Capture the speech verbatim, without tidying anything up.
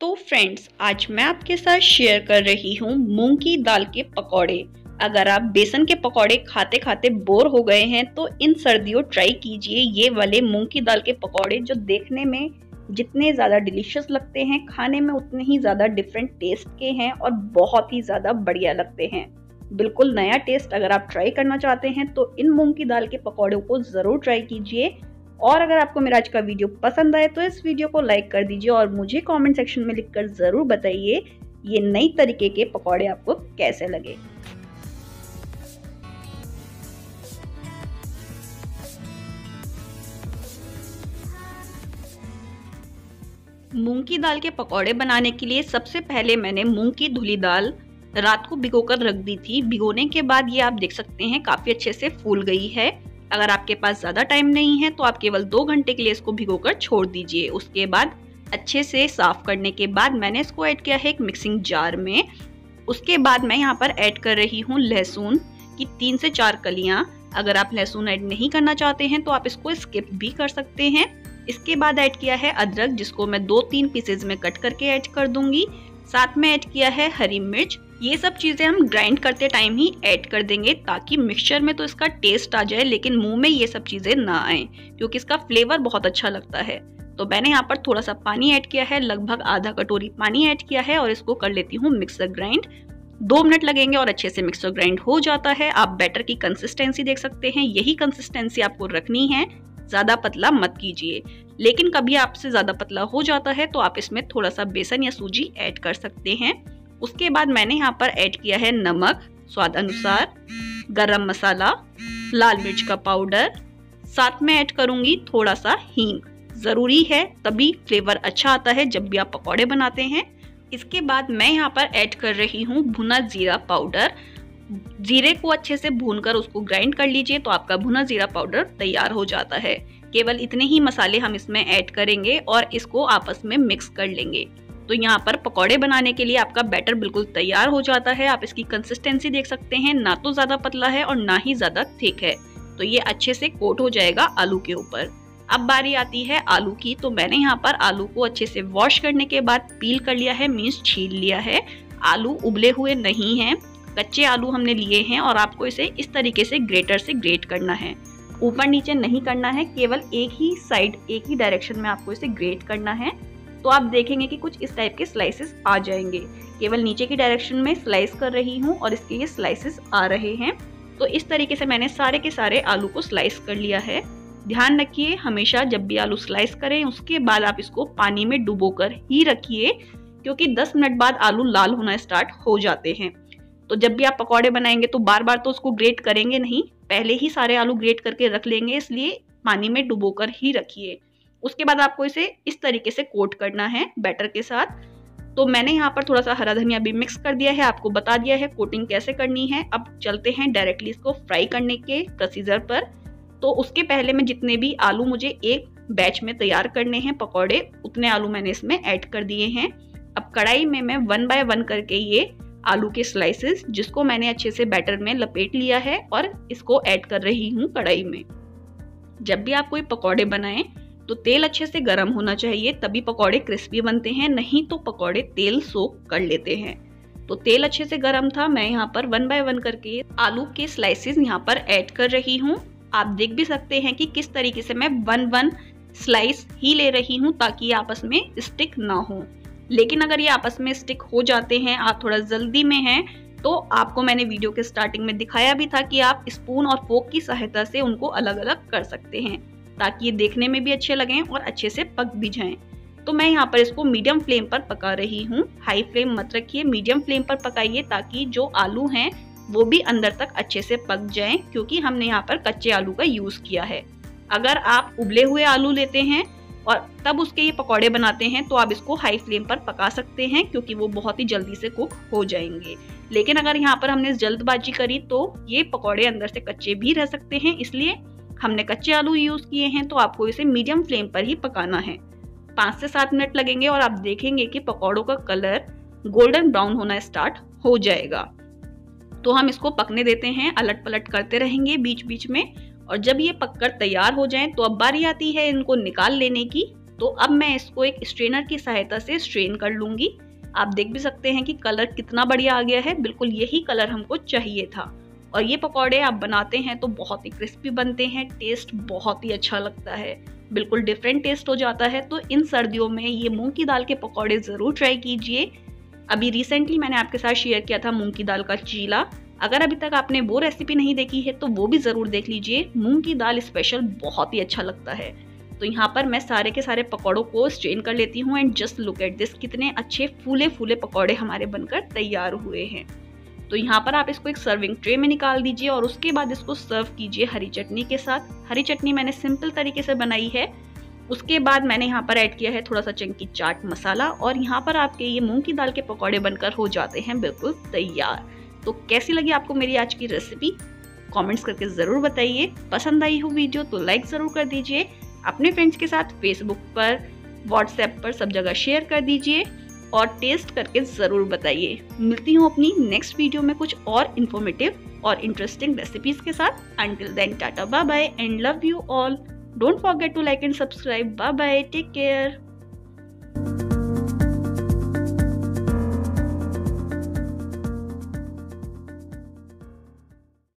तो फ्रेंड्स, आज मैं आपके साथ शेयर कर रही हूँ मूंग की दाल के पकौड़े। अगर आप बेसन के पकौड़े खाते खाते बोर हो गए हैं तो इन सर्दियों ट्राई कीजिए ये वाले मूंग की दाल के पकौड़े, जो देखने में जितने ज़्यादा डिलीशियस लगते हैं खाने में उतने ही ज़्यादा डिफरेंट टेस्ट के हैं और बहुत ही ज़्यादा बढ़िया लगते हैं। बिल्कुल नया टेस्ट अगर आप ट्राई करना चाहते हैं तो इन मूंग की दाल के पकौड़ों को ज़रूर ट्राई कीजिए। और अगर आपको मेरा आज का वीडियो पसंद आए तो इस वीडियो को लाइक कर दीजिए और मुझे कमेंट सेक्शन में लिखकर ज़रूर बताइए ये नई तरीके के पकौड़े आपको कैसे लगे। मूंग की दाल के पकौड़े बनाने के लिए सबसे पहले मैंने मूंग की धुली दाल रात को भिगोकर रख दी थी। भिगोने के बाद ये आप देख सकते हैं काफ़ी अच्छे से फूल गई है। अगर आपके पास ज़्यादा टाइम नहीं है तो आप केवल दो घंटे के लिए इसको भिगोकर छोड़ दीजिए। उसके बाद अच्छे से साफ करने के बाद मैंने इसको ऐड किया है एक मिक्सिंग जार में। उसके बाद मैं यहाँ पर ऐड कर रही हूँ लहसुन की तीन से चार कलियाँ। अगर आप लहसुन ऐड नहीं करना चाहते हैं तो आप इसको स्किप भी कर सकते हैं। इसके बाद ऐड किया है अदरक, जिसको मैं दो तीन पीसेज में कट करके ऐड कर दूंगी। साथ में ऐड किया है हरी मिर्च। ये सब चीजें हम ग्राइंड करते टाइम ही ऐड कर देंगे ताकि मिक्सचर में तो इसका टेस्ट आ जाए लेकिन मुंह में ये सब चीजें ना आए, क्योंकि इसका फ्लेवर बहुत अच्छा लगता है। तो मैंने यहाँ पर थोड़ा सा पानी ऐड किया है, लगभग आधा कटोरी पानी ऐड किया है और इसको कर लेती हूँ मिक्सर ग्राइंड। दो मिनट लगेंगे और अच्छे से मिक्सर ग्राइंड हो जाता है। आप बैटर की कंसिस्टेंसी देख सकते हैं, यही कंसिस्टेंसी आपको रखनी है, ज्यादा पतला मत कीजिए। लेकिन कभी आपसे ज्यादा पतला हो जाता है तो आप इसमें थोड़ा सा बेसन या सूजी ऐड कर सकते हैं। उसके बाद मैंने यहाँ पर ऐड किया है नमक स्वाद अनुसार, गरम मसाला, लाल मिर्च का पाउडर, साथ में ऐड करूंगी थोड़ा सा हींग। जरूरी है, तभी फ्लेवर अच्छा आता है जब भी आप पकौड़े बनाते हैं। इसके बाद मैं यहाँ पर ऐड कर रही हूँ भुना जीरा पाउडर। जीरे को अच्छे से भूनकर उसको ग्राइंड कर लीजिए तो आपका भुना जीरा पाउडर तैयार हो जाता है। केवल इतने ही मसाले हम इसमें ऐड करेंगे और इसको आपस में मिक्स कर लेंगे। तो यहाँ पर पकौड़े बनाने के लिए आपका बैटर बिल्कुल तैयार हो जाता है। आप इसकी कंसिस्टेंसी देख सकते हैं, ना तो ज्यादा पतला है और ना ही ज्यादा थिक है। तो ये अच्छे से कोट हो जाएगा आलू के ऊपर। अब बारी आती है आलू की। तो मैंने यहाँ पर आलू को अच्छे से वॉश करने के बाद पील कर लिया है, मीन्स छील लिया है। आलू उबले हुए नहीं है, कच्चे आलू हमने लिए हैं और आपको इसे इस तरीके से ग्रेटर से ग्रेट करना है। ऊपर नीचे नहीं करना है, केवल एक ही साइड एक ही डायरेक्शन में आपको इसे ग्रेट करना है। तो आप देखेंगे कि कुछ इस टाइप के स्लाइसेस आ जाएंगे। केवल नीचे की डायरेक्शन में स्लाइस कर रही हूँ और इसके ये स्लाइसेस आ रहे हैं। तो इस तरीके से मैंने सारे के सारे आलू को स्लाइस कर लिया है। ध्यान रखिए, हमेशा जब भी आलू स्लाइस करें उसके बाद आप इसको पानी में डुबोकर ही रखिए, क्योंकि दस मिनट बाद आलू लाल होना स्टार्ट हो जाते हैं। तो जब भी आप पकौड़े बनाएंगे तो बार बार तो उसको ग्रेट करेंगे नहीं, पहले ही सारे आलू ग्रेट करके रख लेंगे, इसलिए पानी में डुबोकर ही रखिए। उसके बाद आपको इसे इस तरीके से कोट करना है बैटर के साथ। तो मैंने यहाँ पर थोड़ा सा हरा धनिया भी मिक्स कर दिया है, आपको बता दिया है कोटिंग कैसे करनी है। अब चलते हैं डायरेक्टली इसको फ्राई करने के प्रोसीजर पर। तो उसके पहले में जितने भी आलू मुझे एक बैच में तैयार करने हैं पकौड़े, उतने आलू मैंने इसमें ऐड कर दिए हैं। अब कढ़ाई में मैं वन बाय वन करके ये आलू के स्लाइसेस, जिसको मैंने अच्छे से बैटर में लपेट लिया है, और इसको ऐड कर रही हूँ कढ़ाई में। जब भी आप कोई पकौड़े बनाएं तो तेल अच्छे से गर्म होना चाहिए, तभी पकौड़े क्रिस्पी बनते हैं, नहीं तो पकौड़े तेल सोख कर लेते हैं। तो तेल अच्छे से गर्म था, मैं यहाँ पर वन बाय वन करके आलू के स्लाइसेस यहाँ पर ऐड कर रही हूँ। आप देख भी सकते हैं कि किस तरीके से मैं वन वन स्लाइस ही ले रही हूँ ताकि ये आपस में स्टिक ना हो। लेकिन अगर ये आपस में स्टिक हो जाते हैं, आप थोड़ा जल्दी में हैं, तो आपको मैंने वीडियो के स्टार्टिंग में दिखाया भी था कि आप स्पून और फोक की सहायता से उनको अलग अलग कर सकते हैं ताकि ये देखने में भी अच्छे लगें और अच्छे से पक भी जाएं। तो मैं यहाँ पर इसको मीडियम फ्लेम पर पका रही हूँ। हाई फ्लेम मत रखिए, मीडियम फ्लेम पर पकाइए ताकि जो आलू हैं वो भी अंदर तक अच्छे से पक जाएं, क्योंकि हमने यहाँ पर कच्चे आलू का यूज किया है। अगर आप उबले हुए आलू लेते हैं और तब उसके ये पकौड़े बनाते हैं तो आप इसको हाई फ्लेम पर पका सकते हैं, क्योंकि वो बहुत ही जल्दी से कुक हो जाएंगे। लेकिन अगर यहाँ पर हमने जल्दबाजी करी तो ये पकौड़े अंदर से कच्चे भी रह सकते हैं, इसलिए हमने कच्चे आलू यूज किए हैं। तो आपको इसे मीडियम फ्लेम पर ही पकाना है। पाँच से सात मिनट लगेंगे और आप देखेंगे कि पकौड़ों का कलर गोल्डन ब्राउन होना स्टार्ट हो जाएगा। तो हम इसको पकने देते हैं, अलट पलट करते रहेंगे बीच बीच में। और जब ये पककर तैयार हो जाएं तो अब बारी आती है इनको निकाल लेने की। तो अब मैं इसको एक स्ट्रेनर की सहायता से स्ट्रेन कर लूंगी। आप देख भी सकते हैं कि कलर कितना बढ़िया आ गया है, बिल्कुल यही कलर हमको चाहिए था। और ये पकौड़े आप बनाते हैं तो बहुत ही क्रिस्पी बनते हैं, टेस्ट बहुत ही अच्छा लगता है, बिल्कुल डिफरेंट टेस्ट हो जाता है। तो इन सर्दियों में ये मूंग की दाल के पकौड़े ज़रूर ट्राई कीजिए। अभी रिसेंटली मैंने आपके साथ शेयर किया था मूंग की दाल का चीला, अगर अभी तक आपने वो रेसिपी नहीं देखी है तो वो भी ज़रूर देख लीजिए। मूंग की दाल स्पेशल बहुत ही अच्छा लगता है। तो यहाँ पर मैं सारे के सारे पकौड़ों को स्ट्रेन कर लेती हूँ and just look at this, कितने अच्छे फूले फूले पकौड़े हमारे बनकर तैयार हुए हैं। तो यहाँ पर आप इसको एक सर्विंग ट्रे में निकाल दीजिए और उसके बाद इसको सर्व कीजिए हरी चटनी के साथ। हरी चटनी मैंने सिंपल तरीके से बनाई है। उसके बाद मैंने यहाँ पर ऐड किया है थोड़ा सा चंकी चाट मसाला और यहाँ पर आपके ये मूंग की दाल के पकौड़े बनकर हो जाते हैं बिल्कुल तैयार। तो कैसी लगी आपको मेरी आज की रेसिपी, कमेंट्स करके ज़रूर बताइए। पसंद आई हो वीडियो तो लाइक ज़रूर कर दीजिए, अपने फ्रेंड्स के साथ फेसबुक पर, व्हाट्सएप पर सब जगह शेयर कर दीजिए और टेस्ट करके ज़रूर बताइए। मिलती हूँ अपनी नेक्स्ट वीडियो में कुछ और इन्फॉर्मेटिव और इंटरेस्टिंग रेसिपीज़ के साथ। Until then tata bye bye and love you all. Don't forget to like and subscribe. Bye bye, take care.